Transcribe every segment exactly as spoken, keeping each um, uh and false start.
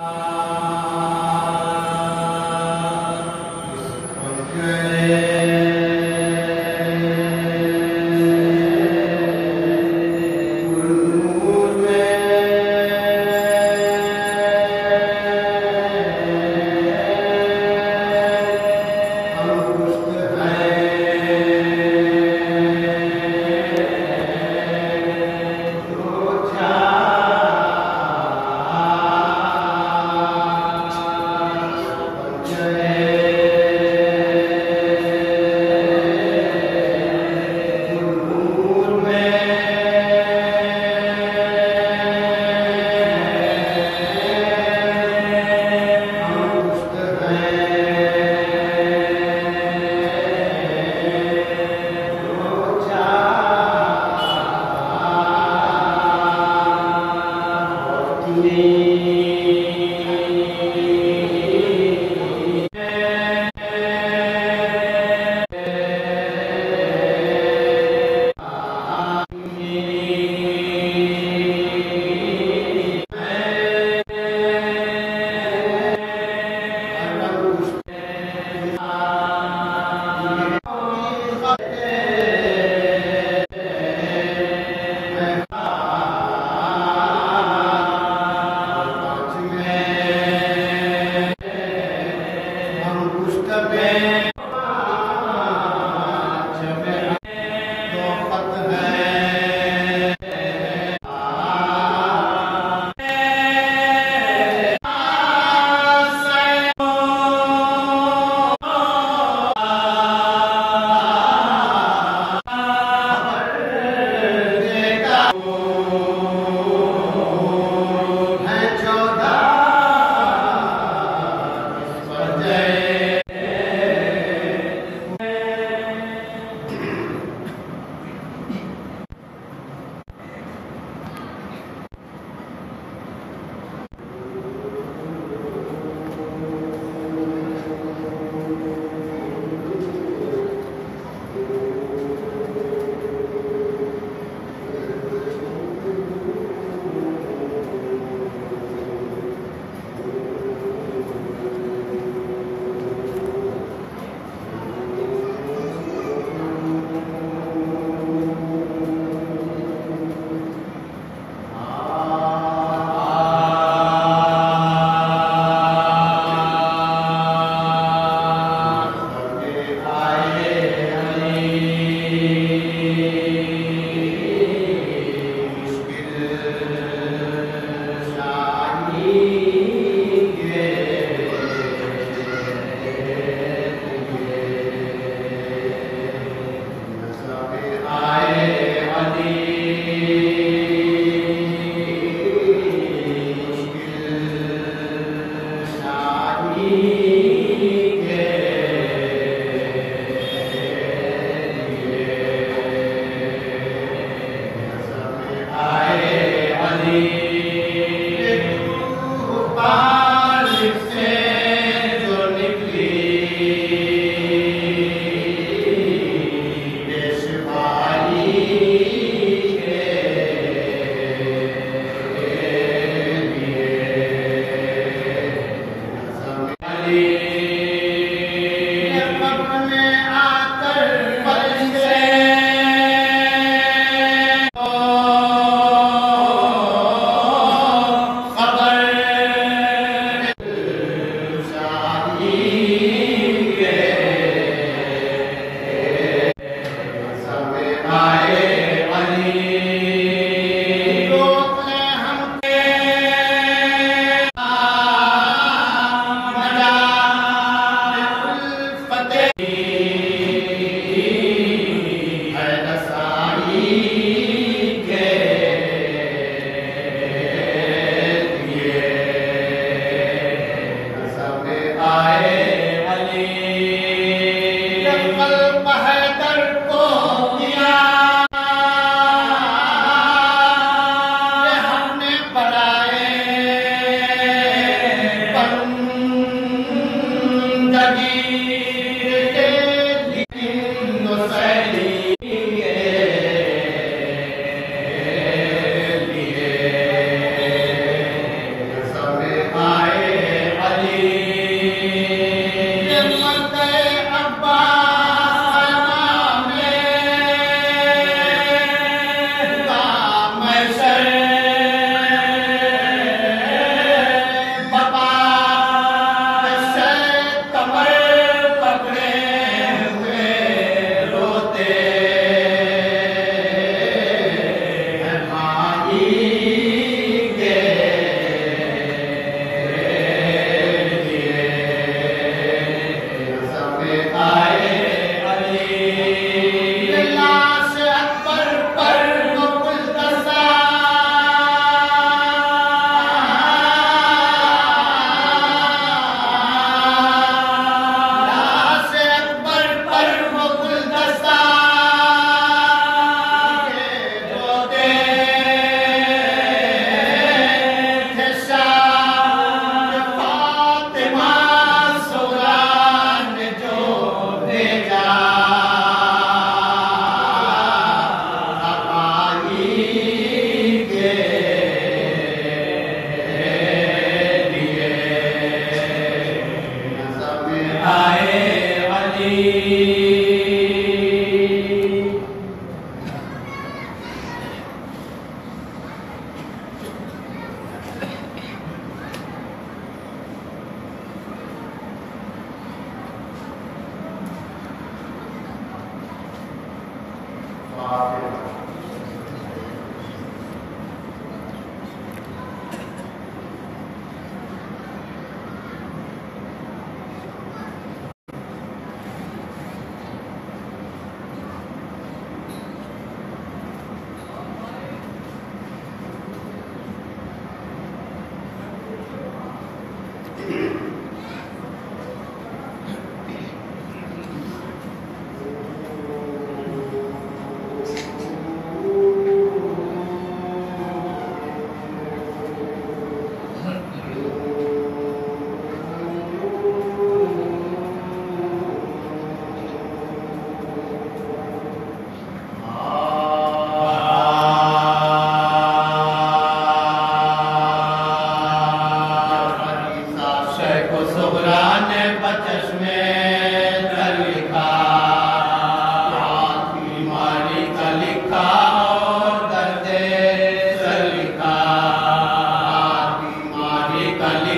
Amen.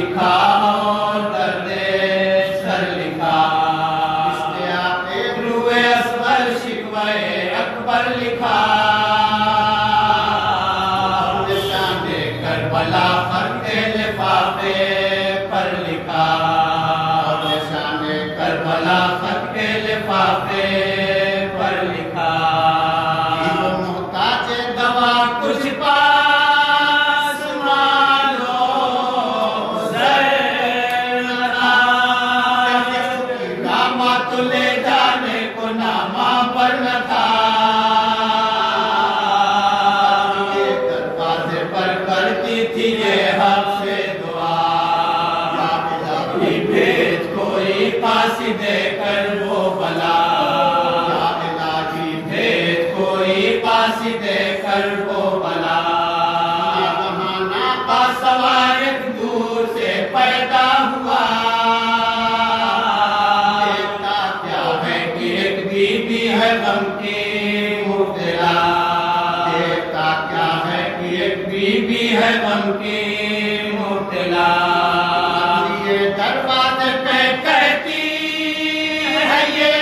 لکھا اور درد سر لکھا اشتیاق روح اصغر شکوہ اکبر لکھا شان کربلا خط لفافے پر لکھا شان کربلا خط لفافے پر لکھا محتاج دوا کچھ پاس مانو نامہ تو لے جانے کو نامہ پر نہ تھا دروازے پر کرتی تھی یہ حق سے دعا بھیج کوئی پاس دے کر وہ بلا پاس دے کر وہ بلا بہانا کا سوال ایک دور سے پیدا ہوا دیکھتا کیا ہے کہ ایک بی بی ہے غم کی مبتلا دیکھتا کیا ہے کہ ایک بی بی ہے غم کی مبتلا یہ دروازے پہ کہتی ہے یہ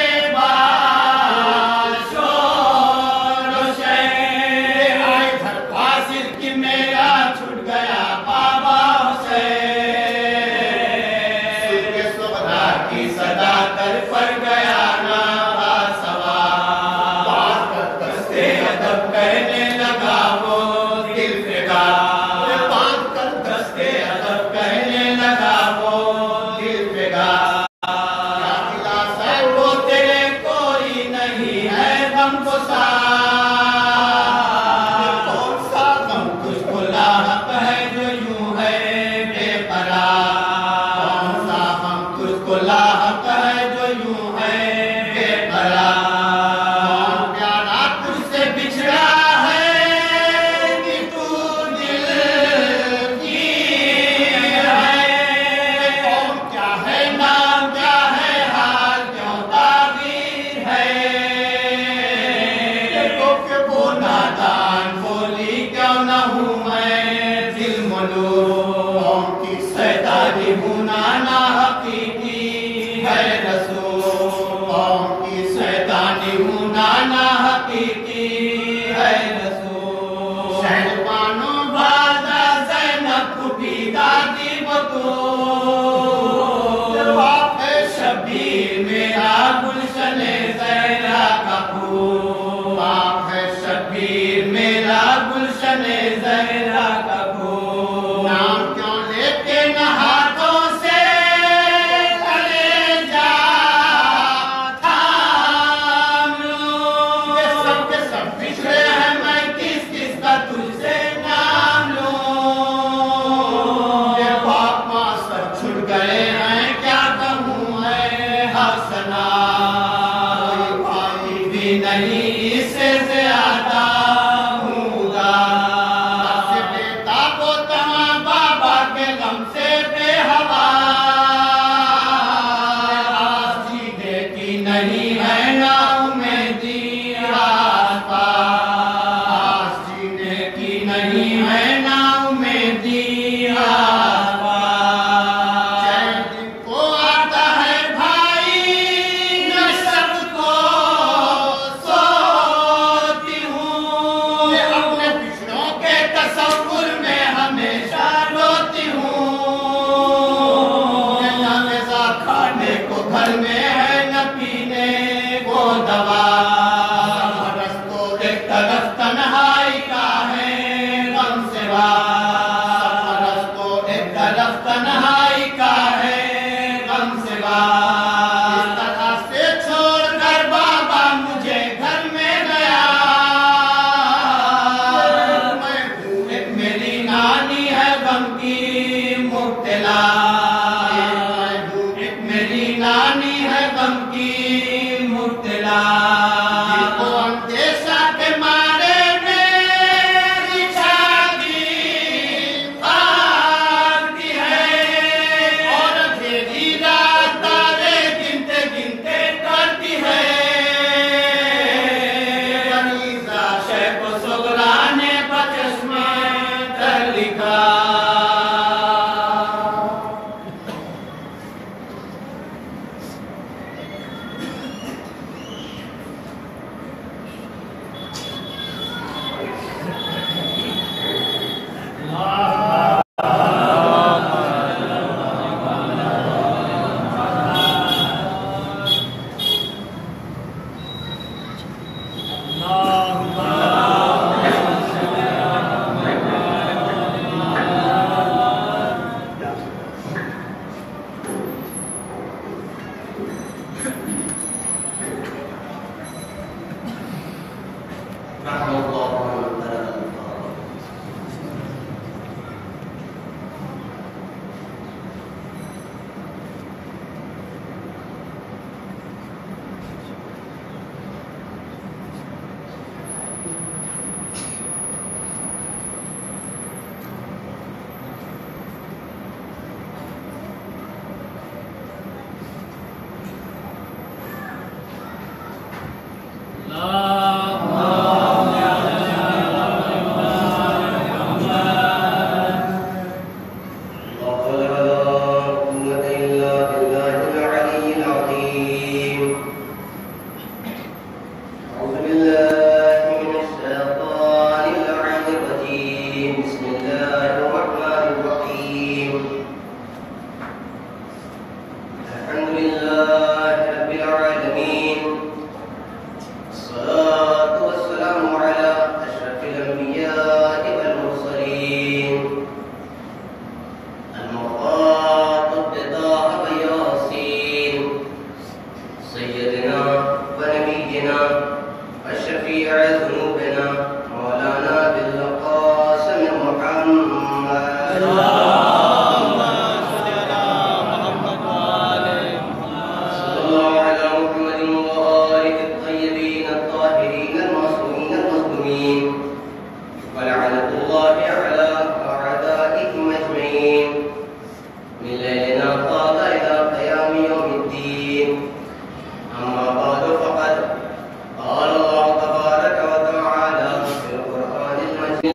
الدين. أما بعد فقد قال الله تبارك وتعالى في القرآن المجيد.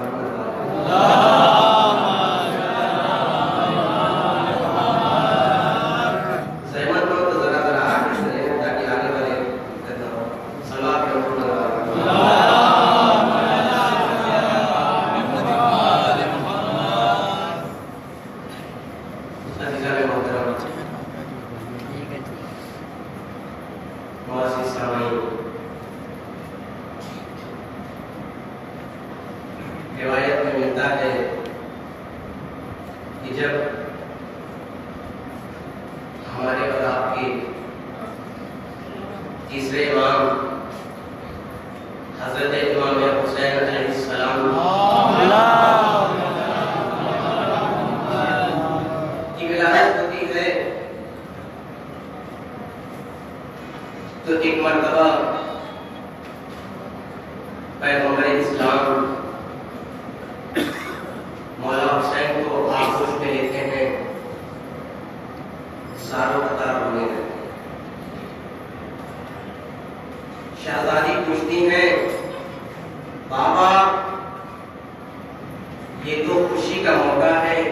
روایت میں ملتا ہے کہ جب ہمارے اور آپ کے تیسرے امام حضرت امام حسین علیہ السلام کی ولادت ہوتی ہے تو ایک مرتبہ پیغمبر اسلام مولا حسین کو آغوش میں لیتے ہیں، ساروں قطار ہونے لگتے ہیں. شہزادی پوچھتی ہیں بابا یہ تو خوشی کا موقع ہے،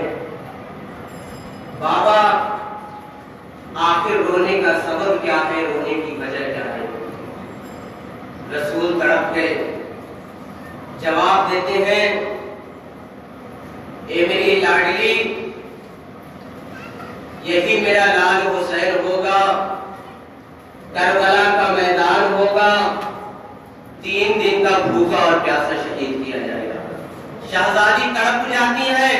بابا آخر رونے کا سبب کیا ہے، رونے کی وجہ کیا ہے؟ رسول تڑپ کے جواب دیتے ہیں اے میری لاڈلی، یہی میرا لال حسین ہوگا، کربلا کا میدان ہوگا، تین دن کا بھوکا اور پیاسا شہید کیا جائے گا. شہزادی تڑپ جاتی ہے،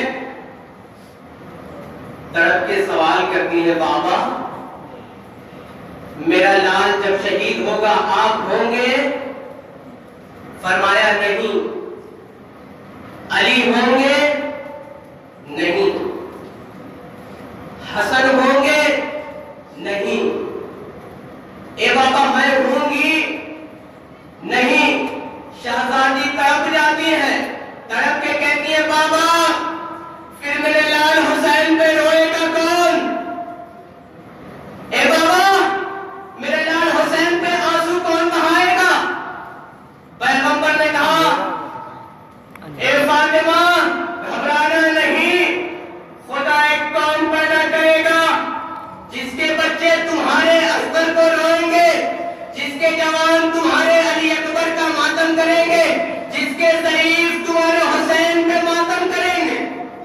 تڑپ کے سوال کرتی ہے بابا میرا لال جب شہید ہوگا آپ ہوں گے؟ فرمایا نہیں. علی ہوں گے؟ نہیں. حسن ہوں گے؟ نہیں. اے بابا میں ہوں گی؟ نہیں. شہزادی تڑپ جاتی ہے، تڑپ کے کہتی ہے بابا پھر میرے لال حسین پہ روئے گا کون؟ اے بابا میرے لال حسین پہ آنسو کون بہائے گا؟ پیغمبر نے کہا اے فاطمہ گھبرانا نہیں، خدا ایک قوم پیدا کرے گا جس کے بچے تمہارے اصغر کو روئیں گے، جس کے جوان تمہارے علی اکبر کا ماتم کریں گے، جس کے ضعیف تمہارے حسین پہ ماتم کریں گے.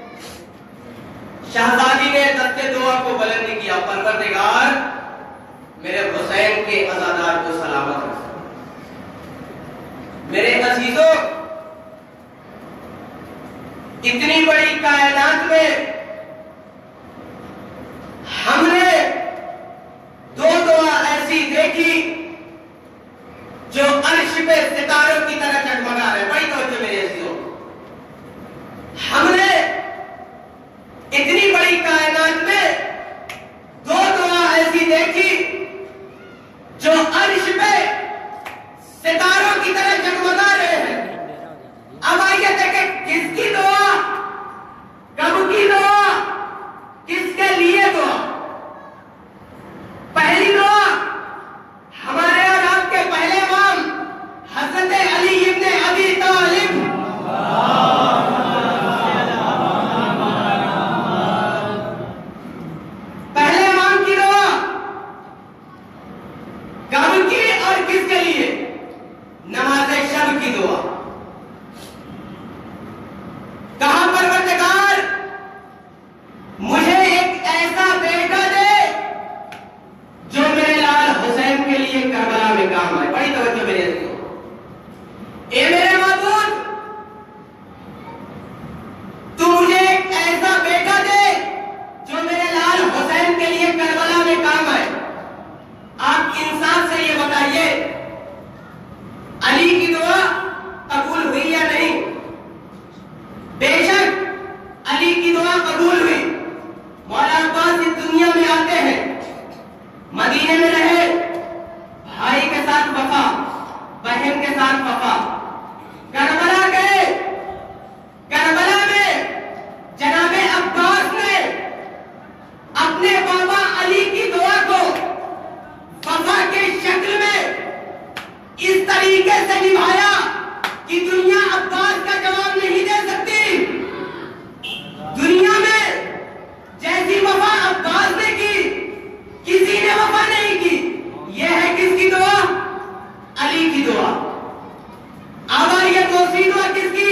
شہزادی نے دست دعا کو بلند کیا، پروردگار میرے حسین کے عزادار کو سلامت رکھ. میرے عزیزوں اتنی بڑی کائنات میں ہم نے دو دعا ایسی دیکھی جو عرش پہ ستاروں کی طرح جگمگا رہے. بڑی توجہ میرے عزیزوں، ہم نے اتنی بڑی کائنات میں دو دعا ایسی دیکھی جو عرش پہ ستاروں کی طرح جگمگا رہے ہیں. اب آئیے دیکھیں کس کی دعا، کب کی دعا؟ ایسی وفا عباس نے کی، کسی نے وفا نہیں کی. یہ ہے کس کی دعا؟ علی کی دعا. اب یہ دوسری دعا کس کی؟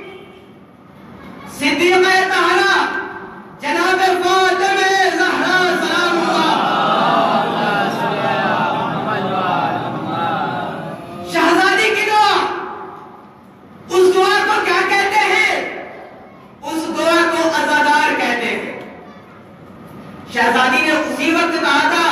صدیقہ طاہرہ جناب فاطمہ زہرا سلام اللہ، شہزادی کی دعا. اس دعا کو کیا کہتے ہیں؟ اس دعا کو عزادار کہتے ہیں. شہزادی نے اسی وقت کہا تھا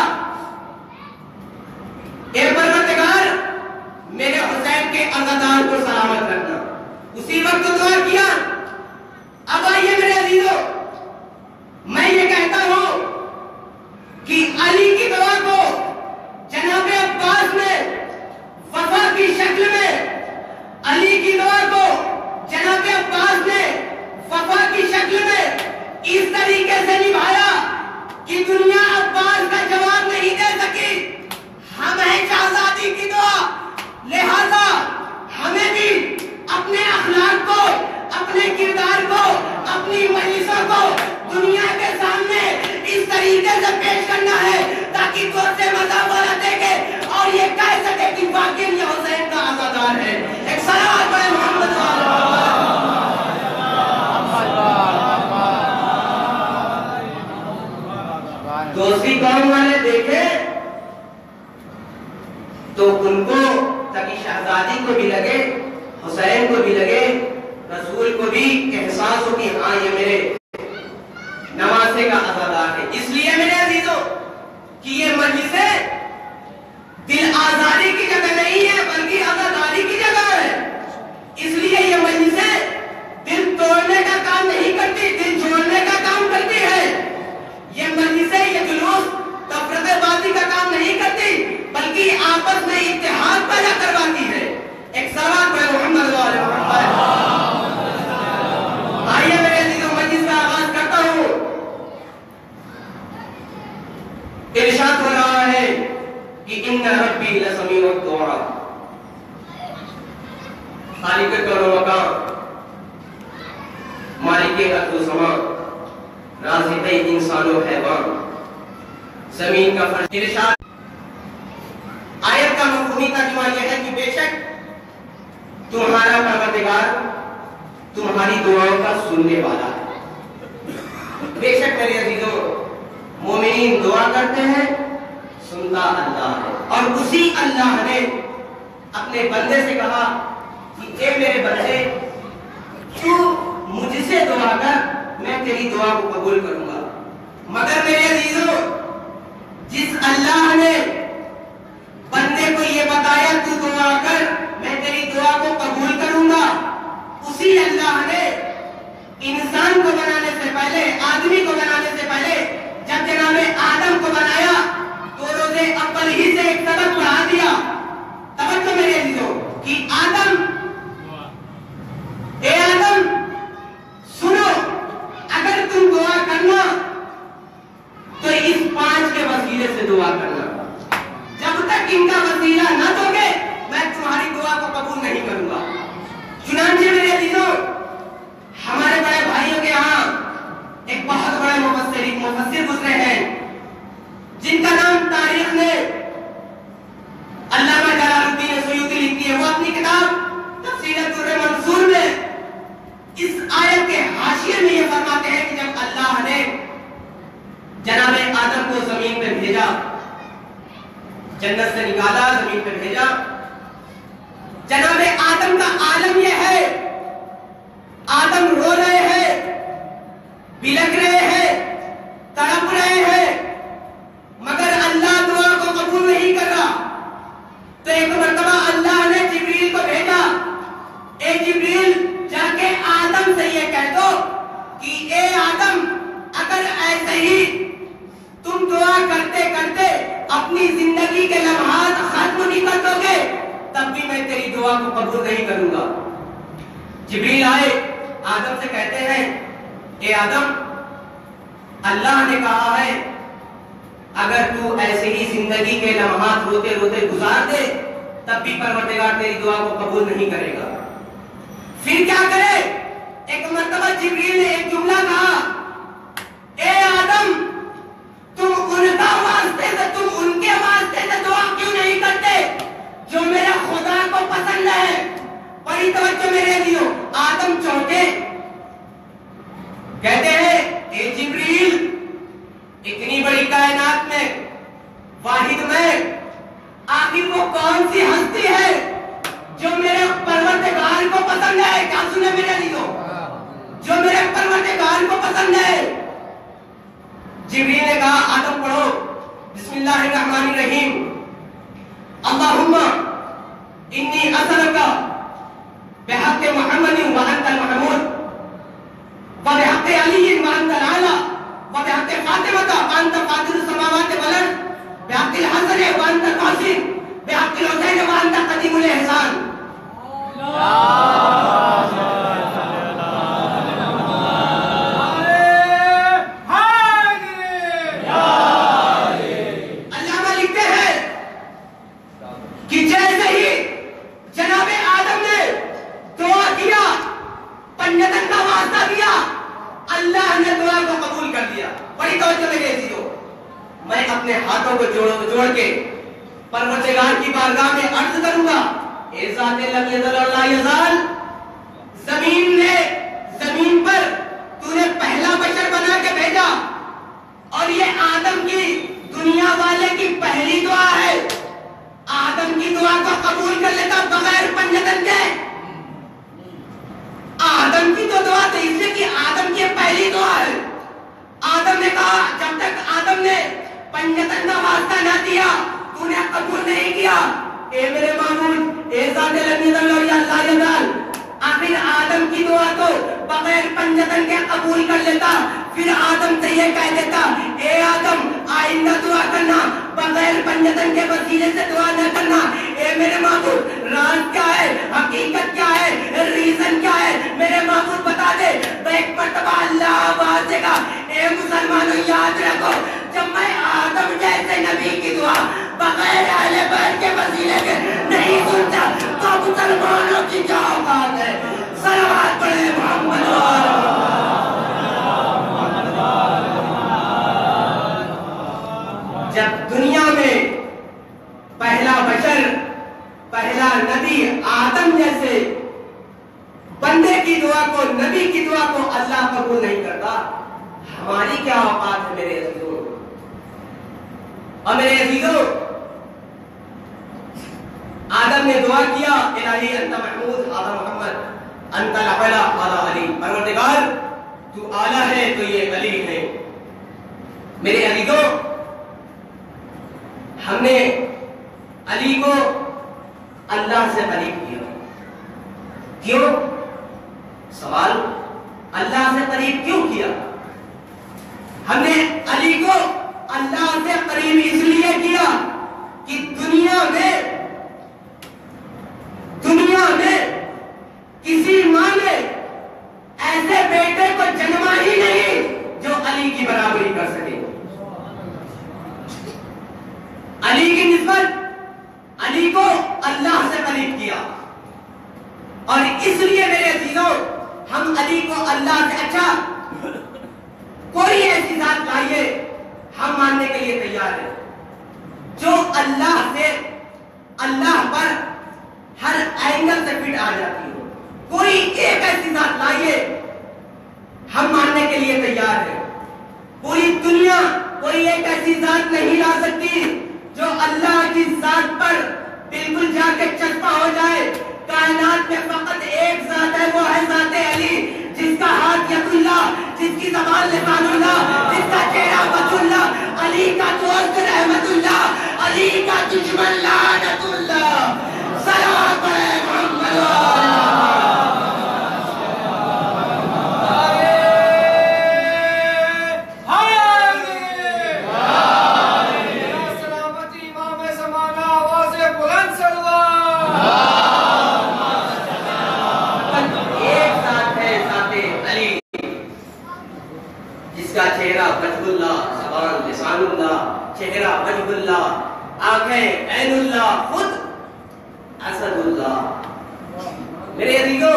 اے پروردگار میرے حسین کے عزادار کو سلامت رکھنا. اسی وقت دعا کیا. اب آئیے میرے عزیزو، میں یہ کہتا ہوں کہ علی کی دعا کو جناب عباس نے وفا کی شکل میں، علی کی دعا کو جناب عباس نے وفا کی شکل میں اس طریقے سے نبھایا کہ دنیا عباس کا جواب نہیں دے سکی. ہم ہیں شہزادی کی دعا، لہذا ہمیں بھی اپنے اخلاق کو، اپنے کردار کو، اپنی مجلسوں کو دنیا کے سامنے اس طریقے سے پیش کرنا ہے تاکہ تو سے مزہ والا دیکھے اور یہ کہہ سکے کہ واقعی یہ حسین کا عزادار ہے. ایک صلوات پڑھیں محمد صلی اللہ علیہ وسلم. دوسری قوم والے دیکھے تو ان کو تاکہ شہزادی کو بھی لگے، حسین کو بھی لگے، رسول کو بھی احساس ہو کہ ہاں یہ میرے نواسے کا عزادار ہے. اس لیے میرے عزیزو کہ یہ مجلسیں دل آزادی کی جگہ نہیں ہے بلکہ عزاداری کی جگہ ہے. اس لیے یہ مجلسیں دل توڑنے کا کام نہیں کرتی، دل جوڑنے کا کام کرتی ہے. یہ مجلسیں، یہ جلوس تفرقہ بازی کا کام نہیں کرتی بلکہ آپس میں اتحاد پیدا کرواتی ہے. ایک سوال پہ محمد علیہ وسلم. آئیے میرے عزیزو مجلس کا آغاز کرتا ہوں. ارشاد ہو رہا ہے کہ ان ربی لسمیع الدعاء. خالق کون و مکان، مالک ارض و سما، رازق انسان و حیوان، زمین کا فرش. ارشاد آیت کا مفہومی ترجمہ یہ ہے کہ بے شک تمہارا پروردگار تمہاری دعاؤں کا سننے والا ہے. بے شک میرے عزیزوں مومنین دعا کرتے ہیں، سنتا اللہ ہے. اور اسی اللہ نے اپنے بندے سے کہا کہ اے میرے بندے تو مجھ سے دعا کر، میں تیری دعا کو قبول کروں گا. مگر میرے عزیزوں جس اللہ نے بندے کو یہ بتایا تو دعا کر میں تیری دعا کو قبول کروں گا، اسی اللہ نے انسان کو بنانے سے پہلے، آدمی کو بنانے سے پہلے جب جناب آدم کو بنایا تو روزے اول ہی سے ایک سبق پڑھا دیا. توجہ میرے عزیزوں کہ آدم، اے آدم سنو، اگر تم دعا کرنا تو اس پانچ کے وسیلے سے دعا کرنا. جب تک ان کا وسیلہ نہ دو گے میں تمہاری دعا کو قبول نہیں کروں گا. چنانچہ میرے عزیزوں ہمارے بڑے بھائیوں کے یہاں ایک بہت بڑے مفسر مفسر گزرے ہیں جن کا نام تاریخ نے علامہ جلال الدین سیوطی لکھی ہے. وہ اپنی کتاب تفسیر الدر منصور میں اس آیت کے حاشیے میں یہ فرماتے ہیں کہ جب اللہ نے جناب آدم کو زمین پہ بھیجا، جنت سے نکالا، زمین پہ بھیجا، جناب آدم کا عالم یہ ہے آدم رو رہے ہیں، بلک رہے ہیں، تڑپ رہے ہیں، مگر اللہ دعا کو قبول نہیں کر رہا. تو ایک مرتبہ اللہ نے جبریل کو بھیجا، اے جبریل جا کے آدم سے یہ کہہ دو کہ اے آدم اگر ایسے ہی تم دعا کرتے کرتے اپنی زندگی کے لمحات ختم نہیں کر دو گے تب بھی میں تیری دعا کو قبول نہیں کروں گا. جبریل آئے آدم سے کہتے ہیں اے آدم اللہ نے کہا ہے اگر تو ایسے ہی زندگی کے لمحات روتے روتے گزار دے تب بھی پروردگار تیری دعا کو قبول نہیں کرے گا. پھر کیا کرے؟ ایک مرتبہ جبریل نے ایک جملہ کہا، اے آدم واحد میں، آخر وہ کون سی ہستی ہے جو میرے پروردگار کو پسند ہے؟ کیا سنے میرے لیے؟ جو میرے پروردگار کو پسند ہے۔ جبریل نے کہا آدم پڑھو بسم اللہ الرحمن الرحیم، اللہم انی اسألک بحق محمد وانت المحمود وبحق علی وانت الاعلی وبحق فاطمہ وانت فاطر السماوات والارض بحق الحسن وانت القاسم بحق الحسین وانت قدیم الاحسان۔ علامہ لکھتے ہیں کہ جیسے ہی جناب آدم نے دعا کیا، پنجتن کا واسطہ دیا، اللہ نے دعا کو قبول کر دیا۔ بڑی توجہ میرے عزیزو، میں اپنے ہاتھوں کو جوڑ جوڑ کے پروردگار کی بارگاہ میں عرض کروں گا، اے ذات لم یزل اور لا یزال، زمین نے زمین پر تو نے پہلا بشر بنا کے بھیجا، اور یہ آدم کی دنیا والے کی پہلی دعا ہے۔ آدم کی دعا کو قبول کر لیتا بغیر پنجتن کے۔ آدم کی تو دعا تھی، اس لیے کہ آدم کی پہلی دعا ہے۔ آدم نے کہا جب تک آدم نے پنجتن کا واسطہ نہ دیا تو نے قبول نہیں کیا۔ اے میرے معبود، اے ذات لم یزل اور لا یزال، آخر آدم کی دعا تو بغیر پنجتن کے قبول کر لیتا، پھر آدم سے یہ کہہ دیتا اے آدم آئندہ دعا کرنا بغیر پنجتن کے وسیلے سے دعا نہ کرنا۔ اے میرے معبود، راز کیا ہے، حقیقت کیا ہے، ریزن کیا ہے، میرے معبود بتا دے۔ ایک مرتبہ اللہ آواز دے گا، اے مسلمانوں یاد رکھو، جب میں آدم جیسے نبی کی دعا بغیر اہل بیت کے وسیلے کے نہیں سنتا تو مسلمانوں کی کیا اوقات ہے؟ صلوات پڑھے محمد جب دنیا میں پہلا بشر، پہلا نبی آدم جیسے بندے کی دعا کو، نبی کی دعا کو اللہ قبول نہیں کرتا، ہماری کیا اوقات ہے میرے عزیزوں؟ اور میرے عزیزوں، آدم نے دعا کیا الہی انت محمود آدم محمد انت الاعلی اعلی علی، پروردگار تو اعلیٰ ہے تو یہ علی ہے۔ میرے عزیزوں، ہم نے علی کو اللہ سے قریب کیا، کیوں؟ سوال، اللہ سے قریب کیوں کیا؟ ہم نے علی کو اللہ سے قریب اس لیے کیا کہ دنیا میں دنیا میں کسی ماں نے ایسے بیٹے کو جنما ہی نہیں جو علی کی برابری کر سکے۔ علی کی نسبت علی کو اللہ سے قریب کیا، اور اس لیے میرے عزیزوں ہم علی کو اللہ سے، اچھا کوئی ایسی ذات لائیے ہم ماننے کے لیے تیار ہیں جو اللہ سے، اللہ پر ہر اینگل سے فٹ آ جاتی ہو، کوئی ایک ایسی ذات لائیے ہم ماننے کے لیے تیار ہیں۔ پوری دنیا کوئی ایک ایسی ذات نہیں لا سکتی جو اللہ کی ذات پر بالکل جا کے چسپا ہو جائے۔ کائنات میں فقط ایک ذات ہے، وہ ہے ذات علی، جس کا ہاتھ ید اللہ، جس کی زبان لسان اللہ، جس کا چہرہ وجہ اللہ، علی کا دوست رحمت اللہ، علی کا دشمن لعنت اللہ۔ صلوات پڑھے محمد چہرہ وجہ اللہ، آنکھیں عین اللہ، خود اسد اللہ۔ میرے عزیزوں،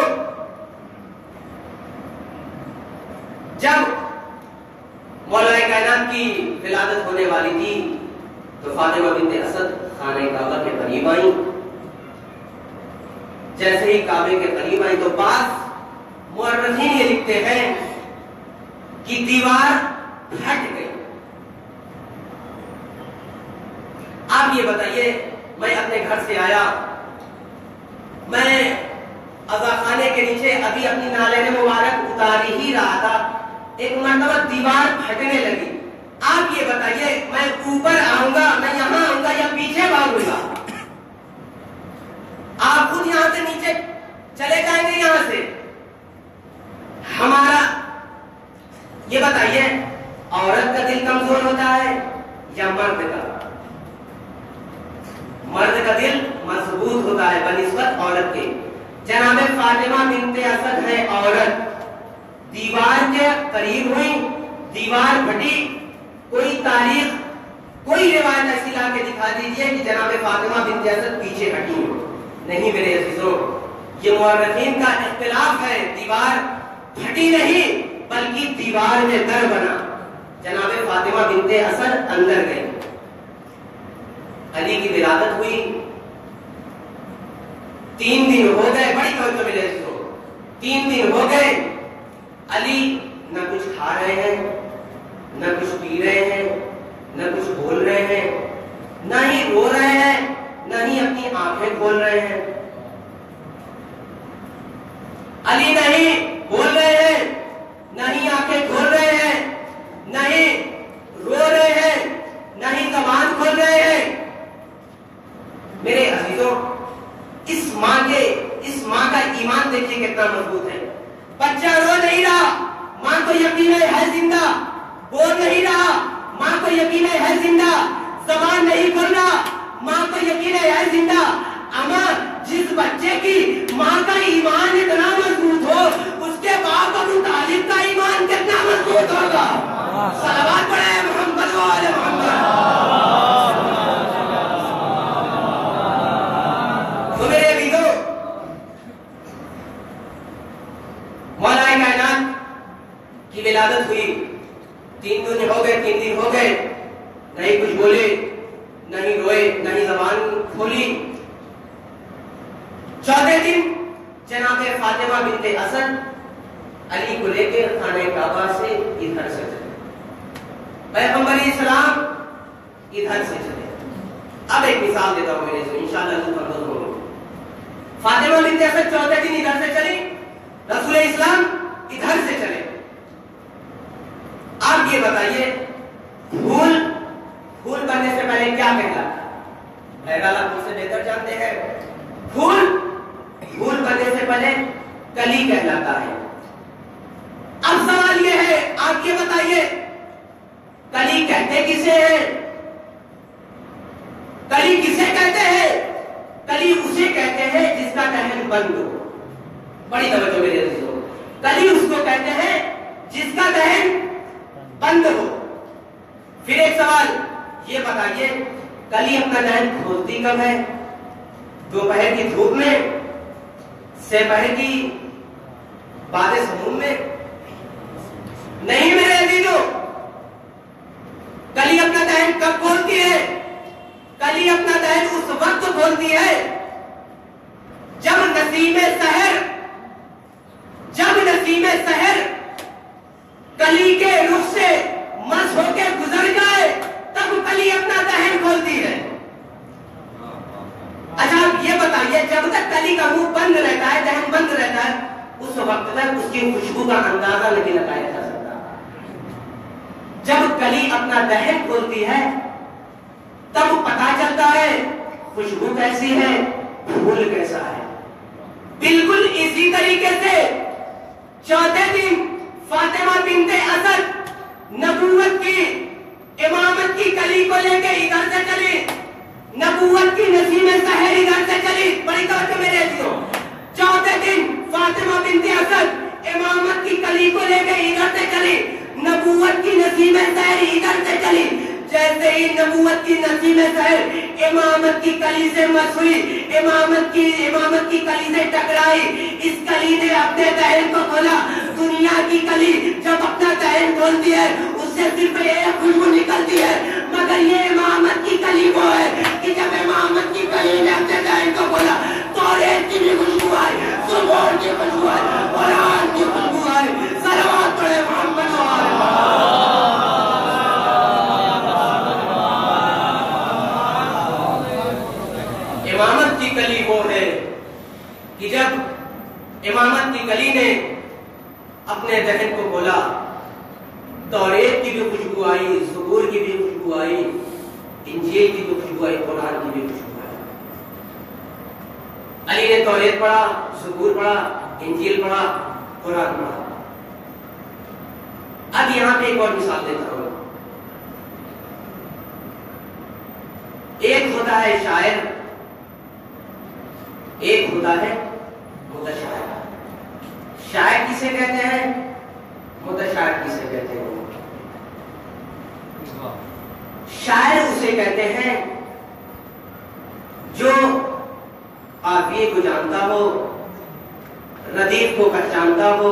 جب مولا کائنات کی ولادت ہونے والی تھی تو فاطمہ بنت اسد خانہ کعبہ کے قریب آئیں۔ جیسے ہی کعبے کے قریب آئیں تو بعض مورخین یہ لکھتے ہیں کہ دیوار پھٹ گئی، آپ یہ بتائیے، میں اپنے گھر سے آیا، میں عزا خانے کے نیچے ابھی اپنی نالین مبارک اتار ہی رہا تھا، ایک مرتبہ دیوار پھٹنے لگی. آپ یہ بتائیے میں اوپر آؤں گا، میں یہاں آؤں گا یا پیچھے بھاگوں گا؟ آپ خود یہاں سے نیچے چلے جائیں گے یہاں سے. ہمارا یہ بتائیے عورت کا دل کمزور ہوتا ہے یا مرد کا؟ مرد کا دل مضبوط ہوتا ہے بنسبت عورت کے. جناب فاطمہ بنت اسد ہے عورت، دیوار کے قریب ہوئی، دیوار پھٹی، کوئی تاریخ کوئی روایت ایسی لا کے دکھا دیجیے کہ جناب فاطمہ بنت اسد پیچھے ہٹی ہو. نہیں میرے عزیزوں، یہ مورخین کا اختلاف ہے. دیوار پھٹی نہیں بلکہ دیوار میں در بنا. جناب فاطمہ بنت اسد اندر گئی. علی کی ولادت ہوئی، تین دن ہو گئے، بڑی توجہ میرے عزیزوں، تین دن ہو گئے. علی نہ کچھ کھا رہے ہیں، نہ کچھ پی رہے ہیں، نہ کچھ بول رہے ہیں، نہ ہی رو رہے ہیں، نہ ہی اپنی آنکھیں کھول رہے ہیں. علی نہیں بول رہے ہیں، نہ ہی آنکھیں کھول رہے ہیں، نہ ہی رو رہے ہیں، نہ ہی زبان کھول رہے ہیں. میرے عزیزوں، اس ماں کے اس ماں کا ایمان دیکھیے کتنا مضبوط ہے. بچہ رو نہیں رہا، ماں کو یقین ہے زندہ. بول نہیں رہا، ماں کو یقین ہے زندہ. زبان نہیں کھول رہا، ماں کو یقین ہے زندہ. اما جس بچے کی ماں کا ایمان اتنا مضبوط ہو، اس کے باپ ابو طالب کا ایمان کتنا مضبوط ہوگا. صلوات پڑھیں محمد و آل محمد. تو میرے عزیزوں، مولا کائنات کی ولادت ہوئی، تین دن ہو گئے، تین دن ہو گئے، نہیں کچھ بولے، نہیں روئے، نہیں زبان کھولی. چوتھے دن جناب فاطمہ بنت اسد علی کو لے کے خانہ کعبہ سے ادھر سے چلے. پیغمبر اسلام ادھر سے چلے. اب ایک مثال دیتا ہوں میرے سے، انشاءاللہ تو فرض ہوگا. فاطمہ بنت اسد چوتھے دن ادھر سے چلی، رسول اسلام ادھر سے چلے. آپ یہ بتائیے پھول پھول بننے سے پہلے کیا کہلاتا ہے؟ بہرحال آپ مجھ سے بہتر جانتے ہیں. پھول پھول بننے سے پہلے کلی کہلاتا ہے. اب سوال یہ ہے، آپ یہ بتائیے کلی کہتے کسے ہیں؟ کلی کسے کہتے ہیں؟ کلی اسے کہتے ہیں جس کا دہن بند ہو. بڑی توجہ میرے عزیزوں، کلی اس کو کہتے ہیں جس کا دہن بند ہو. پھر ایک سوال یہ بتائیے کلی اپنا دہن کھولتی کب ہے؟ دوپہر کی دھوپ میں، سپہر کی باد سموم میں؟ نہیں میرے عزیزوں، کلی اپنا دہن کب کھولتی ہے؟ کلی اپنا دہن اس وقت کھولتی ہے جب نسیم سحر جب نسیم سحر کلی کے رخ سے مس ہو کے گزر جائے، تب کلی اپنا دہن کھولتی ہے. اچھا آپ یہ بتائیے جب تک کلی کا منہ بند رہتا ہے، دہن بند رہتا ہے، اس وقت تک اس کی خوشبو کا اندازہ نہیں لگایا جا سکتا. جب کلی اپنا دہن کھولتی ہے تب پتا چلتا ہے خوشبو کیسی ہے، پھول کیسا ہے. بالکل اسی طریقے سے چوتھے دن فاطمہ بنت اسد نبوت کی امامت کی کلی کو لے کے ادھر سے چلی، نبوت کی نسیم سحر ادھر سے چلی. بڑی توجہ میرے عزیزوں، چوتھے دن فاطمہ بنت اسد امامت کی کلی کو لے کے ادھر سے چلی، نبوت کی نسیم سحر ادھر سے چلی. جیسے ہی نبوت کی نسیم سحر امامت کی کلی سے مس ہوئی، امامت کی امامت کی کلی سے ٹکرائی، اس کلی نے اپنے دہن کو کھولا. دنیا کی کلی جب اپنا دہن کھولتی ہے اس سے صرف ایک خوشبو نکلتی ہے، مگر یہ امامت کی کلی وہ ہے کہ جب امامت کی کلی نے اپنے دہن کو کھولا توریت کی بھی خوشبو آئی، زبور کی خوشبو آئی، قرآن کی خوشبو آئی. صلوات پڑھے محمد و آل محمد. علی نے اپنے دہن کو کھولا، توریت کی بھی خوشبو آئی، زبور کی بھی خوشبو آئی، انجیل کی بھی خوشبو آئی، قرآن کی بھی خوشبو آئی۔ علی نے توریت پڑھا، زبور پڑھا، انجیل پڑھا، قرآن پڑھا۔ اب یہاں پہ ایک اور مثال دیتا ہوں۔ ایک ہوتا ہے شاعر، ایک ہوتا ہے متشاعر۔ شاعر کسے کہتے ہیں؟ متشاعر کسے کہتے ہیں؟ شاعر اسے کہتے ہیں جو قافیے کو جانتا ہو، ردیف کو پہچانتا ہو،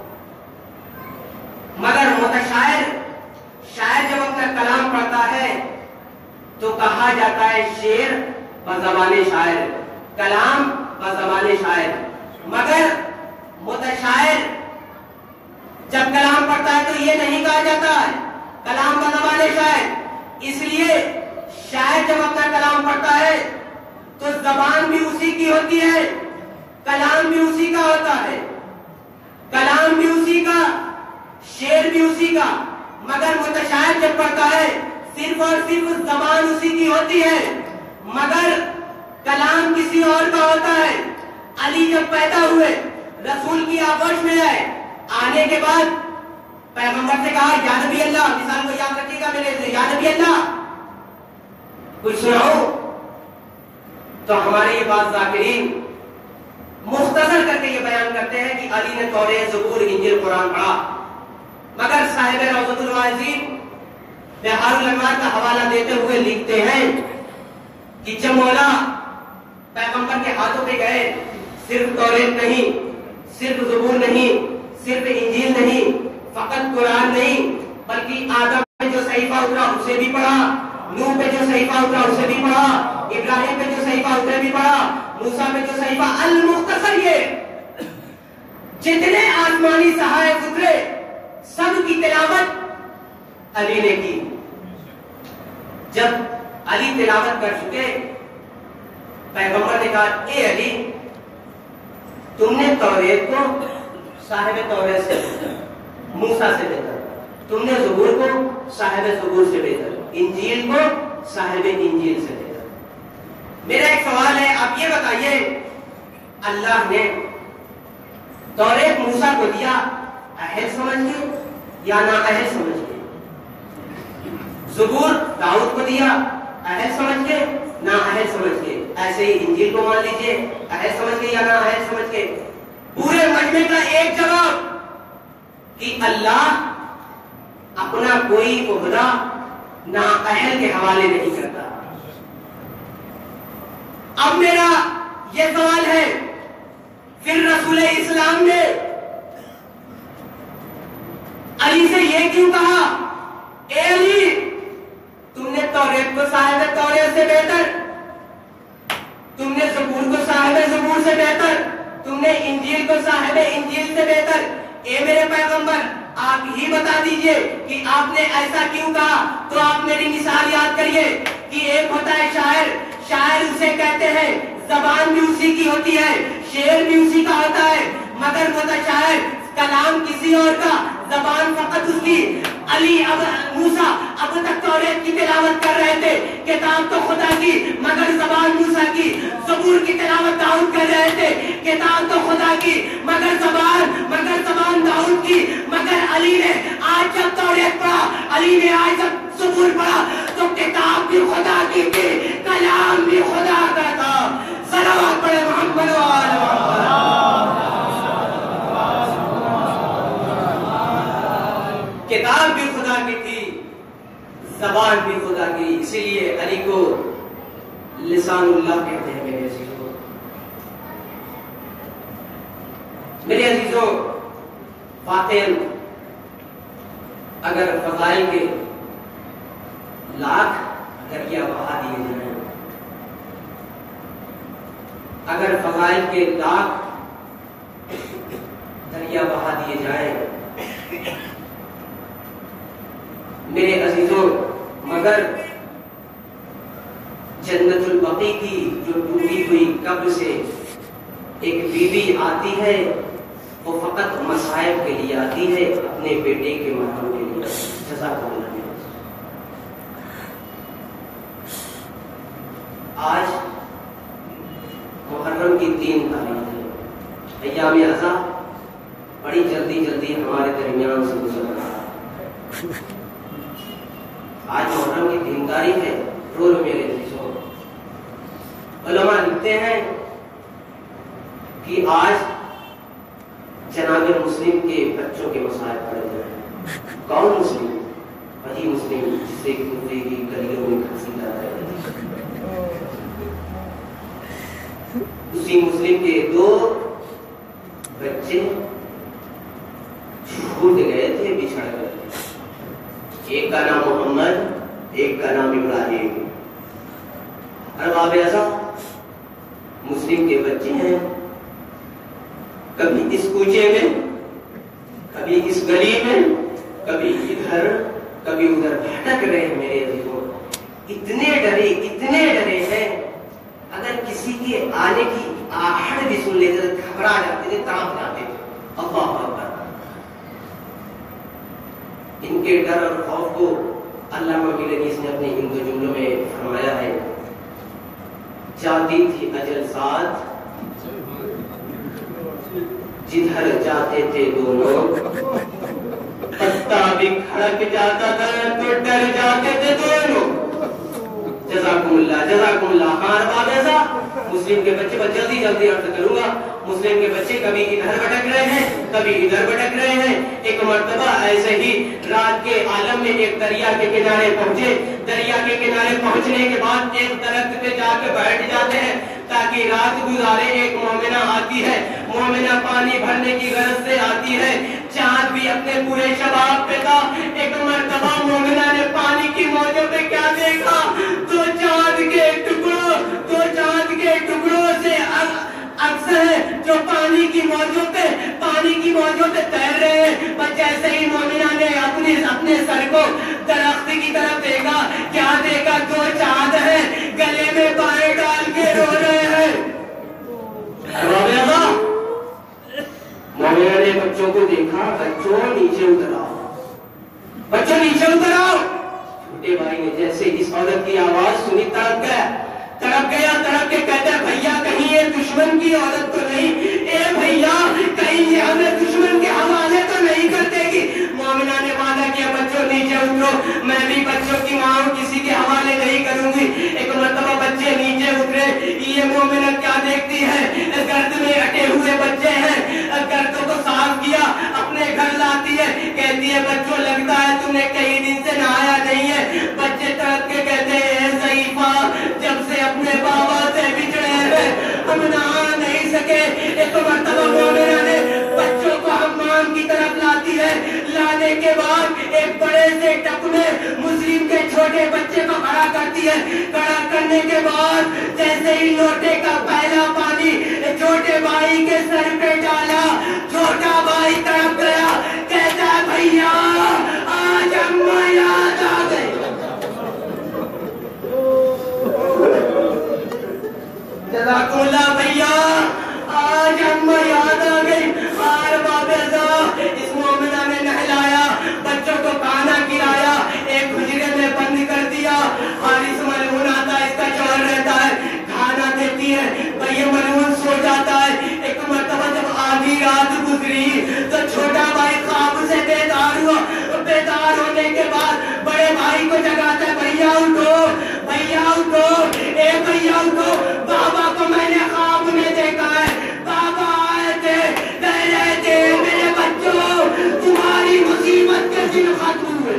مگر متشاعر شاعر جب اپنا کلام پڑھتا ہے تو کہا جاتا ہے شعر بزبان شاعر، کلام بزبان شاعر، مگر متشاعر جب کلام پڑھتا ہے تو یہ نہیں کہا جاتا ہے کلام بزبان شاعر۔ اس لیے شاعر جب اپنا کلام پڑھتا ہے تو زبان بھی اسی کی ہوتی ہے، کلام بھی اسی کا ہوتا ہے، کلام بھی اسی کا، شعر بھی اسی کا، مگر متشاعر جب پڑھتا ہے صرف اور صرف زبان اسی کی ہوتی ہے، مگر کلام کسی اور کا ہوتا ہے۔ علی جب پیدا ہوئے، رسول کی آغوش میں آئے، آنے کے بعد پیغمبر سے کہا یا نبی اللہ، مثال کو یاد رکھیے گا میرے سے، یا نبی اللہ کچھ سناؤ، تو ہمارے یہ بات ذاکرین مختصر کر کے یہ بیان کرتے ہیں کہ علی نے توریت، زبور، انجیل، قرآن پڑھا، مگر صاحب روضۃ الواعظین بہار الانوار کا حوالہ دیتے ہوئے لکھتے ہیں کہ جب مولا پیغمبر کے ہاتھوں پہ گئے، صرف توریت نہیں، صرف زبور نہیں، صرف انجیل نہیں، فقط قرآن نہیں، بلکہ آدم پہ جو صحیفہ اترا اسے بھی پڑھا، نوح پہ جو صحیفہ اترا اسے بھی پڑھا، ابراہیم پہ جو صحیفہ اترا بھی پڑھا، موسیٰ پہ جو صحیفہ، المختصر یہ جتنے آسمانی صحائف اترے سب کی تلاوت علی نے کی۔ جب علی تلاوت کر چکے، پیغمبر نے کہا اے علی، تم نے توریت کو صاحب توریت سے بہتر، موسیٰ سے بہتر، تم نے زبور کو صاحب زبور سے بہتر، انجیل کو صاحب انجیل سے بہتر۔ میرا ایک سوال ہے، آپ یہ بتائیے، اللہ نے توریت موسیٰ کو دیا اہل سمجھ کے یا نااہل سمجھ کے؟ زبور داؤد کو دیا اہل سمجھ کے نااہل سمجھ کے؟ ایسے ہی انجیل کو مان لیجئے، اہل سمجھ کے یا نااہل سمجھ کے؟ پورے مجمع کا ایک جواب کہ اللہ اپنا کوئی عہدہ نااہل کے حوالے نہیں کرتا۔ اب میرا یہ سوال ہے، پھر رسول اسلام نے علی سے یہ کیوں کہا اے علی، تم نے توریت کو صاحب توریت سے بہتر، تم نے زبور کو صاحب زبور سے بہتر، تم نے انجیل کو صاحب انجیل سے بہتر، اے میرے پیغمبر آپ ہی بتا دیجئے کہ آپ نے ایسا کیوں کہا؟ تو آپ میری مثال یاد کریے کہ ایک ہوتا ہے شاعر، شاعر اسے کہتے ہیں زبان بھی اسی کی ہوتی ہے، شعر بھی اسی کا ہوتا ہے، مگر متشاعر کلام کسی اور کا، زبان فقط اس کی۔ علی اب موسیٰ اب تک توریت کی تلاوت کر رہے تھے، کتاب تو خدا کی مگر زبان موسیٰ کی، زبور کی تلاوت داؤد کر رہے تھے، کتاب تو خدا کی مگر زبان مگر زبان داؤد کی، مگر علی نے آج جب توریت پڑھا، علی نے آج جب زبور پڑھا تو کتاب بھی خدا کی تھی، کلام بھی خدا کا تھا۔ صلوات پڑھے محمد و آل محمد۔ کتاب بھی خدا کی تھی، زبان بھی خدا کی، اسی لیے علی کو لسان اللہ کہتے ہیں۔ میرے عزیزوں میرے عزیزوں واقعاً اگر فضائل کے لاکھ دریا بہا دیے جائیں، اگر فضائل کے لاکھ دریا بہا دیے جائیں میرے عزیزوں، مگر جنت البقیع کی جو ڈوبی ہوئی قبر سے ایک بی بی آتی ہے وہ فقط مصائب کے لیے آتی ہے، اپنے بیٹے کے مرہم کے لیے۔ جزاک اللہ۔ آج محرم کی تین تاریخ ہے، ایام ازا بڑی جلدی جلدی ہمارے درمیان سے گزر رہا ہے۔ آج محرم کی تین تاریخ ہے۔ رو رو میرے عزیزوں، علماء لکھتے ہیں کہ آج جناب مسلم کے بچوں کے مسائل پڑے جائیں۔ کون مسلم؟ وہی مسلم جسے کوفے کی گلیوں میں گھسیٹا رہے ہیں۔ اسی مسلم کے دو بچے چھوٹ گئے تھے، بچھڑ گئے تھے۔ ایک کا نام محمد، ایک کا نام ابراہیم۔ ارباب ازا مسلم کے بچے ہیں، کبھی اس کوچے میں، کبھی اس گلی میں، کبھی ادھر کبھی ادھر بھٹک رہے ہیں۔ میرے عزیزوں، اتنے ڈرے اتنے ڈرے ہیں، اگر کسی کے آنے کی آہٹ بھی سن لیتے تو گھبرا جاتے تھے، تڑپ جاتے تھے۔ اللہ اکبر۔ ان کے ڈر اور خوف کو علامہ ملنیس نے اپنے ان دو جملوں میں فرمایا ہے، جاتی تھی اجل ساتھ جدھر جاتے تھے دونوں، پتا بھی کھڑک جاتا تھا تو ڈر جاتے تھے دونوں۔ جزاکم اللہ، جزاکم اللہ۔ ہاں ارباب ازا مسلم کے بچے، بس جلدی جلدی عرض کروں گا، مسلم کے بچے کبھی ادھر بھٹک رہے ہیں، کبھی ادھر بھٹک رہے ہیں۔ ایک مرتبہ ایسے ہی رات کے عالم میں ایک دریا کے کنارے پہنچے۔ دریا کے کنارے پہنچنے کے بعد ایک درخت پہ جا کے بیٹھ جاتے ہیں تاکہ رات گزارے۔ ایک مومنہ آتی ہے، مومنہ پانی بھرنے کی غرض سے آتی ہے۔ چاند بھی اپنے پورے شباب پہ تھا۔ ایک مرتبہ مومنہ نے پانی کی موجوں پہ کیا دیکھا؟ دو چاند کے ٹکڑوں دو چاند کے ٹکڑوں سے عکس ہے جو پانی کی موجوں پہ پانی کی موجوں پہ تیر رہے ہیں۔ بس جیسے ہی مومنہ نے اپنے اپنے سر کو درخت کی طرف دیکھا، کیا دیکھا؟ دو چاند ہیں، گلے میں بائیں ڈال کے رو رہے ہیں۔ مومنہ نے بچوں کو دیکھا، بچوں نیچے اتر آؤ، بچوں نیچے اتر آؤ۔ چھوٹے بھائی نے جیسے اس عورت کی آواز سنی تڑپ گیا تڑپ گیا تڑپ کے کہتا ہے، بھیا کہیں یہ دشمن کی عورت تو نہیں؟ اے بھیا کہیں یہ ہمیں دشمن کے حوالے تو نہیں کر دے گی؟ مومنہ نے وعدہ کیا، بچوں نیچے اترو، میں بھی بچوں کی ماں ہوں، کسی کے حوالے نہیں کروں گی۔ ایک مرتبہ بچے نیچے اترے۔ یہ مومنہ کیا دیکھتی ہے؟ گرد میں اٹے ہوئے بچے ہیں، گردوں کو صاف کیا، اپنے گھر لاتی ہے، کہتی ہے بچوں لگتا ہے تم نے کئی دن سے نہایا نہیں ہے۔ بچے تڑپ کے کہتے ہیں، اے ضعیفہ، جب سے اپنے بابا سے بچھڑے ہیں ہم نہا نہیں سکے۔ ایک مرتبہ مومنہ نے بچوں کو حمام کی طرف لاتی ہے، لانے کے بعد ایک بڑے سے ٹب میں مسلم کے چھوٹے بچے کو کھڑا کرتی ہے۔ کھڑا کرنے کے بعد جیسے ہی لوٹے کا پہلا پانی چھوٹے بھائی کے سر پہ ڈالا، چھوٹا بھائی تڑپ گیا، کہتا ہے بھیا آج اماں یاد آ گئی۔ جزاک اللہ بھیا، آج اماں یاد آ گئی۔ ارباب ازا اس مومنہ نے نہلایا، بچوں کو کھانا کھلایا، ایک حجرے میں بند کر دیا۔ حارث ملعون آتا ہے، اس کا شوہر رہتا ہے، کھانا دیتی ہے، بھائی ملعون سو جاتا ہے۔ ایک مرتبہ جب آدھی رات گزری تو چھوٹا بھائی خواب سے بیدار ہوا۔ بیدار ہونے کے بعد بڑے بھائی کو جگاتا ہے، بھیا اٹھو بھیا اٹھو، اے بھیا اٹھو، بابا کو میں نے خواب میں دیکھا ہے، بابا آئے تھے، کہہ رہے تھے میرے بچوں تمہاری مصیبت کے دن ختم ہوئے۔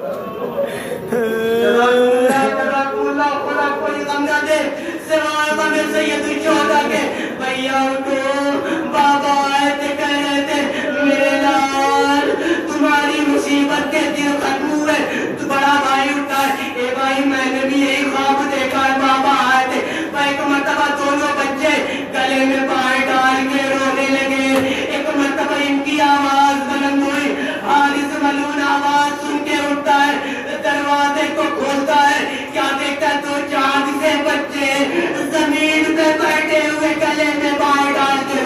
خدا کوئی غم نہ دے سوائے غم سید الشہداء کے۔ بھیا اٹھو، بابا آئے تھے، کہہ رہے تھے میرے لال تمہاری مصیبت کے دن ختم ہوئے۔ تو بڑا بھائی اٹھا ہے، اے بھائی میں نے بھی یہی خواب دیکھا ہے، بابا آئے تھے۔ ایک مرتبہ دونوں بچے گلے میں پائے ڈال کے رونے لگے۔ ایک مرتبہ ان کی آواز بلند ہوئی، حارث ملعون آواز سن کے اٹھتا ہے، دروازے کو کھولتا ہے، کیا دیکھتا ہے؟ دو چاند سے بچے زمین پہ بیٹھے ہوئے گلے میں پائے ڈال کے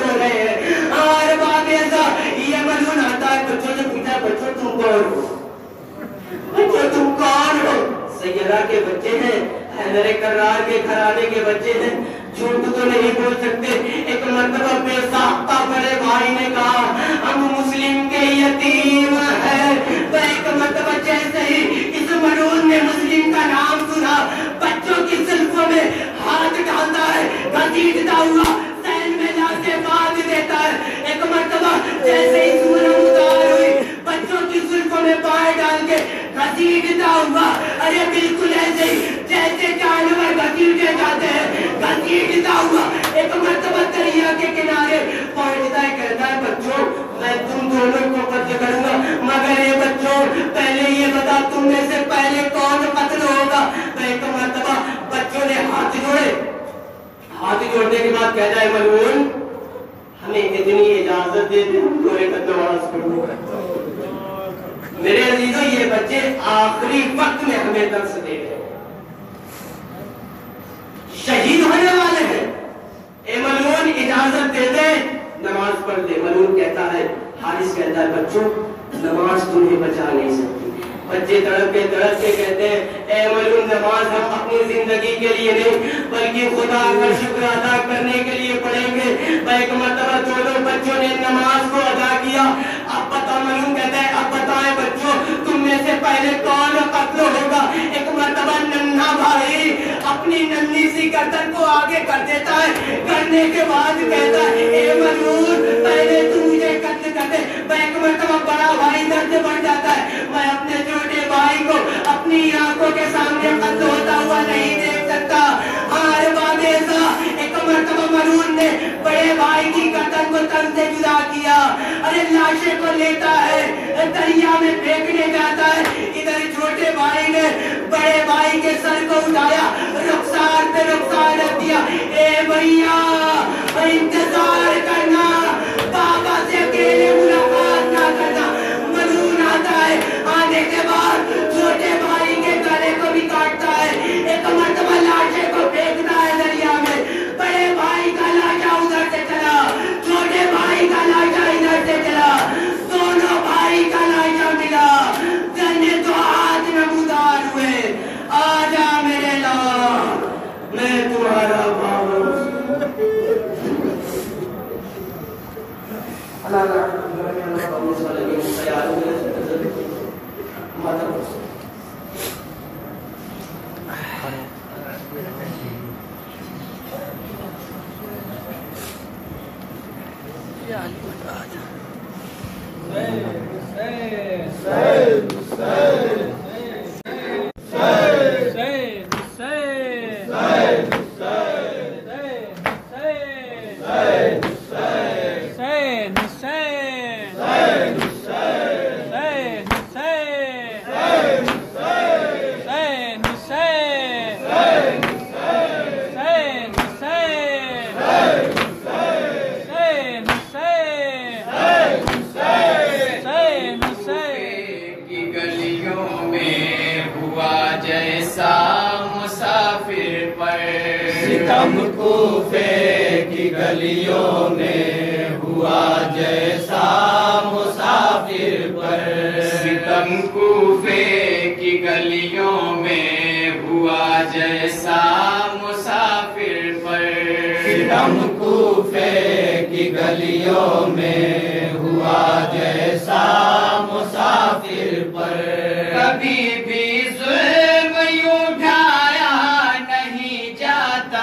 کے بچے ہیں, حیدر کرار کے گھرانے کے بچے ہیں, جھوٹ تو نہیں بول سکتے. ایک مرتبہ بے ساختہ بڑے بھائی نے کہا ہم مسلم کے یتیم ہیں. ایک مرتبہ جیسے ہی اس مرون نے مسلم کا نام سنا, بچوں کی زلفوں میں ہاتھ ڈالتا ہے, گھسیٹتا ہوا سین میں لا کے باندھ دیتا ہے. ایک مرتبہ جیسے ہی سورج اتار ہوئی, بچوں کی زلفوں میں پائے ڈال کے گھسیٹتا ہوا, ارے بالکل ایسے ہی جیسے جانور گھسیٹے جاتے ہیں, گھسیٹتا ہوا ایک مرتبہ دریا کے کنارے پہنچتا ہے. کہتا ہے بچوں میں تم دونوں کو قتل کروں گا, مگر یہ بچوں پہلے یہ بتا تم میں سے پہلے کون قتل ہوگا. تو ایک مرتبہ بچوں نے ہاتھ جوڑے, ہاتھ جوڑنے کے بعد کہتا ہے ملعون ہمیں اتنی اجازت دے دیں ہم دورے کا نماز پڑھوں گا. میرے عزیزوں یہ بچے آخری وقت میں ہمیں درس دے رہے ہیں, شہید ہونے والے ہیں. اے ملعون اجازت دے دے نماز پڑھ لے. ملعون کہتا ہے, حارث کہتا ہے بچوں نماز تمہیں بچا نہیں سکتی. بچے تڑپ کے تڑپ کے کہتے ہیں اے ملعون نماز ہم اپنی زندگی کے لیے نہیں بلکہ خدا کا شکر ادا کرنے کے لیے پڑھیں گے. ایک مرتبہ دونوں بچوں نے نماز کو ادا کیا. اب بتا, ملعون کہتا ہے اب بتائیں بچوں تم میں سے پہلے کون قتل ہوگا. ایک مرتبہ ننھا بھائی اپنی ننھی سی گردن کو آگے کر دیتا ہے, کرنے کے بعد کہتا ہے اے ملعون پہلے تم مجھے قتل کر دے. ایک مرتبہ بڑا بھائی درد بڑھ جاتا ہے, میں اپنے چھوٹے بھائی کو اپنی آنکھوں کے سامنے قتل ہوتا ہوا نہیں دیکھ سکتا. ہر بادشاہ ایک مرتبہ ملعون نے بڑے بھائی کی گردن کو تن سے جدا کیا, ارے لاشے کو لیتا ہے دریا میں پھینکنے جاتا ہے. ادھر چھوٹے بھائی نے بڑے بھائی کے سر کو اٹھایا, رخسار پہ رخسار رکھ دیا. اے بھیا انتظار کرنا, بابا سے اکیلے ملاقات نہ کرنا. ملعون آتا ہے, آنے کے بعد چھوٹے بھائی کے گلے کو بھی کاٹتا ہے. ایک مرتبہ لاشے کو پھینکتا ہے دریا میں. بڑے بھائی کا لاشا ادھر سے چلا, چھوٹے بھائی کا لاشا ادھر سے چلا, دونوں بھائی کا لاشا ملا. جنے تو ہاتھ نمودار ہوئے, آجا میرے لال میں تمہارا بابا. کوفے کی گلیوں میں ہوا جیسا مسافر پر, ستم کوفے کی گلیوں میں ہوا جیسا مسافر پر, ستم کوفے کی گلیوں میں ہوا جیسا مسافر پر. کبھی بھی ظلم یوں ڈھایا نہیں جاتا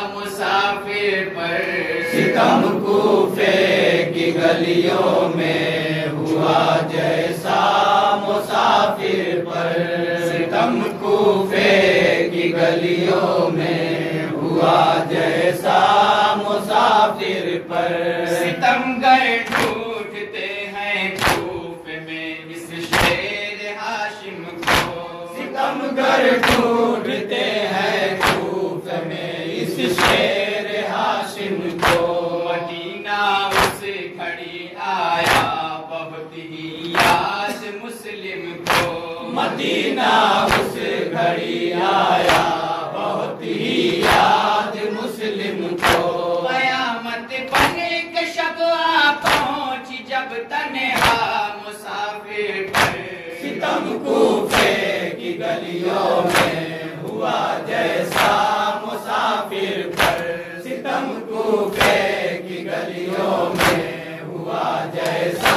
مسافر پر, ستم کوفے کی گلیوں میں ہوا جیسا مسافر پر, ستم کوفے کی گلیوں میں ہوا جیسا مسافر پر. ستم گر ٹوٹتے ہیں کوفے میں اس شیر ہاشم کو, ستم گر ٹوٹتے ہیں کوفے میں اس شیر ہاشم کو. مدینہ اس گھڑی آیا بہت ہی یاد مسلم کو, مدینہ اس گھڑی آیا بہت ہی یاد مسلم کو. قیامت بنے کے شب آ پہنچ جب تنہا مسافر پر, ستم کوفے کی گلیوں میں کوفے کی گلیوں میں ہوا جیسا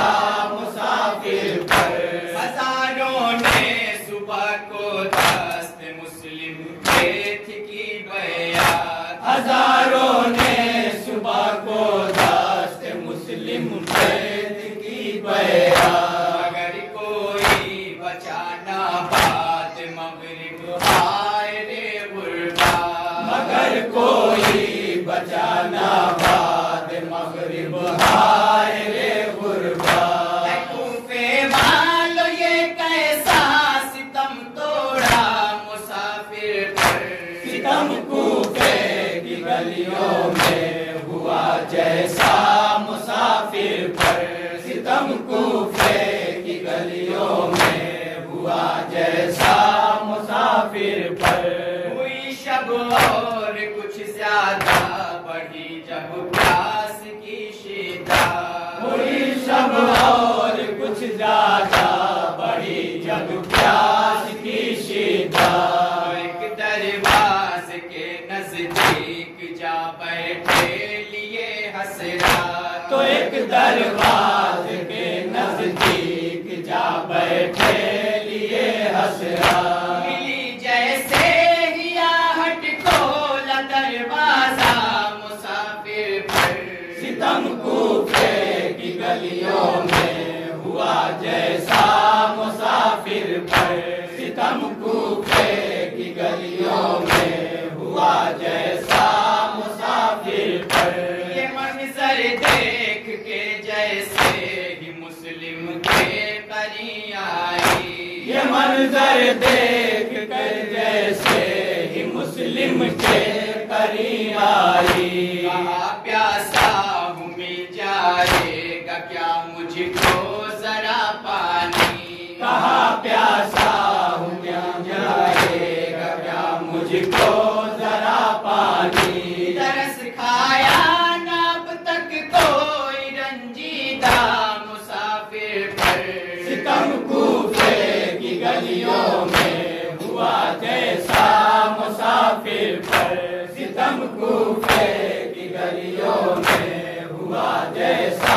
مسافر پر ہزاروں نے صبح کو دست مسلم بیت کی بیعت ہزاروں نے صبح کو دست مسلم بیت کی بیعت مگر کوئی بچانا بات مغرب ہائے رے غربا مگر کوئی بچانا باد مغرب ہائے رے غربا اے کوفے والو یہ کیسا ستم توڑا مسافر پر ستم کوفے کی گلیوں میں ہوا جیسا مسافر پر ستم کوفے کی گلیوں میں ہوا جیسا مسافر پر ہوئی شب اور کچھ زیادہ بڑھی جب پیاس کی شدت ہوئی شب اور کچھ زیادہ بڑی جب پیاس کی شدت ایک دروازے کے نزدیک جا بیٹھے لیے حسرات تو ایک دروازے کے نزدیک جا بیٹھے لیے حسرات ملی جیسے ہی آہٹ کھولا دروازہ مسافر پر ستم کوفے کی گلیوں میں ہوا جیسا مسافر پر ستم کوفے کی گلیوں میں ہوا جیسا مسافر پر یہ منظر دیکھ کے جیسے ہی مسلم کے قری آئی یہ منظر دیکھ کر جیسے ہی مسلم کے قریب آئی کہا پیاسا ہوں مل جائے گا کیا مجھ کو ذرا پانی کہا پیاسا ہوں مل جائے گا کیا مجھ کو ذرا پانی ترس کھایا نہ اب تک کوئی رنجیدہ مسافر پر ستم کوفے کی گلیوں میں ہوا جیسا مسافر پر ستم کوفے کی گلیوں میں ہوا جیسا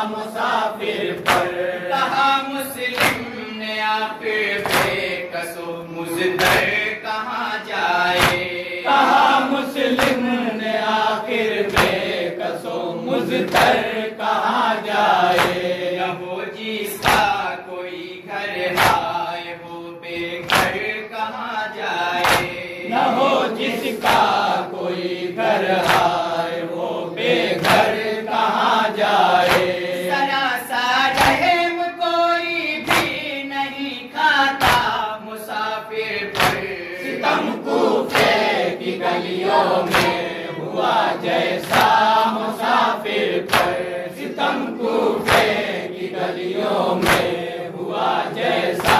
مسافر پر کہا مسلم نے آخر بے کسو مزدر کہاں جائے کہا مسلم نے آخر بے کسو مزدر کہاں جائے نہ ہو جس کا کوئی گھر ہے وہ بے گھر کہاں جائے نہ ہو جس کا کوئی گھر ہے وہ بے گھر کہاں جائے سراسا رحم کوئی بھی نہیں کھاتا مسافر پر ستم کوفے کی گلیوں میں ہوا جیسا مسافر پر ستم کوفے کی گلیوں میں ہوا جیسا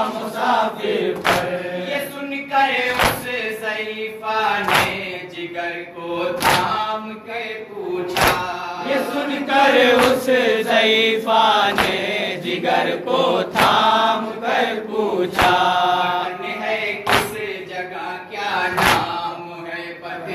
مسافر پر یہ سن کر اس ضعیفہ نے جگر کو تھام کے پوچھا یہ سن کر اس ضعیفہ نے جگر کو تھام کر پوچھا وطن ہے کس جگہ کیا نام ہے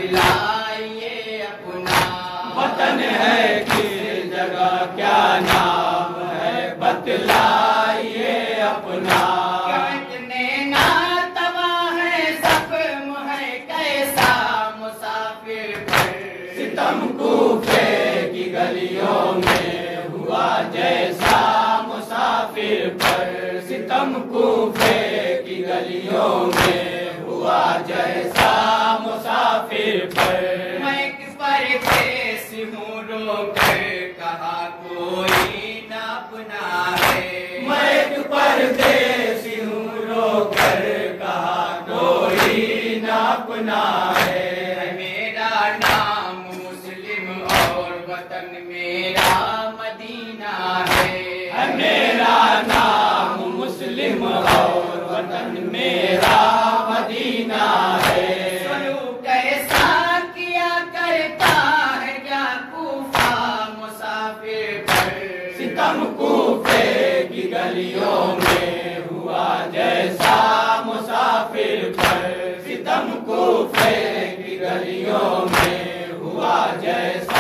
بتلائیے اپنا وطن ہے کس جگہ کیا نام ہے بتلائیے اپنا اتنے ناتوا ہے زخم ہے کیسا مسافر پر ستم کوفے کی گلیوں میں ہوا جیسا مسافر پر ستم کوفے کی گلیوں میں ہوا جیسا مسافر پر میں ایک پردیس ہوں رو کر کہا کوئی نہ اپنا ہے میں ایک پردیسی ہوں رو کر کہا کوئی نہ اپنا ہے میرا نام مسلم اور وطن میرا مدینہ ہے میرا نام مسلم اور وطن میرا مدینہ ہے سلوک کیسا کیا کرتا ہے کیا کوفہ مسافر پر ستم کوفے کی گلیوں میں ہوا جیسا مسافر پر ستم کوفے کی گلیوں میں ہوا جیسا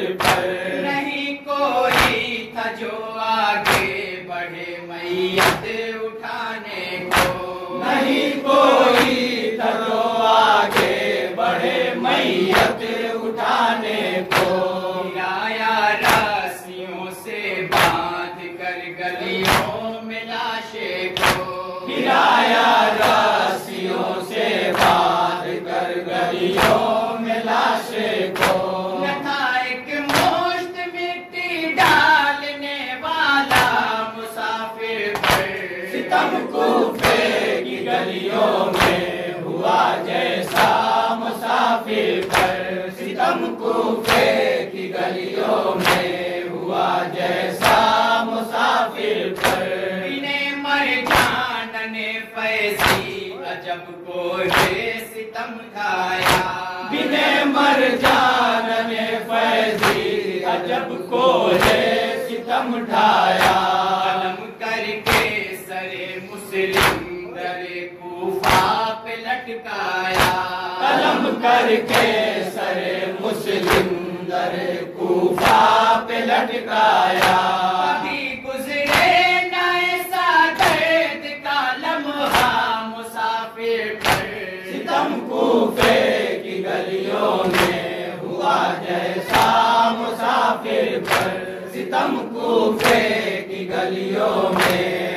پر نہیں کوئی تھا جو آگے بڑھے میت اٹھانے کو، نہیں کوئی تھا جو آگے بڑھے میت اٹھانے کو، گرایا راسیوں سے باندھ کر گلیوں میں لاشیں کو، گرایا راسیوں سے باندھ کر گلیوں میں لاشیں کو، نہ تھا ایک مشت مٹی ڈالنے والا مسافر پر، ستم کوفے کی گلیوں میں ہوا جیسا مسافر پر، ستم کوفے کی گلیوں میں ہوا جیسا مسافر پر، بنے مر جان نے فیضی عجب کو ہے ستم ڈھایا، بنے مر جان نے فیضی عجب کو ہے ستم ڈھایا، قلم کر کے سر مسلم در کوفہ پہ لٹکایا، قلم کر کے سر مسلم در کوفہ پہ لٹکایا، کبھی گزرے نہ ایسا درد کا لمحہ مسافر پر، ستم کوفے کی گلیوں میں ہوا جیسا مسافر پر، ستم کوفے کی گلیوں میں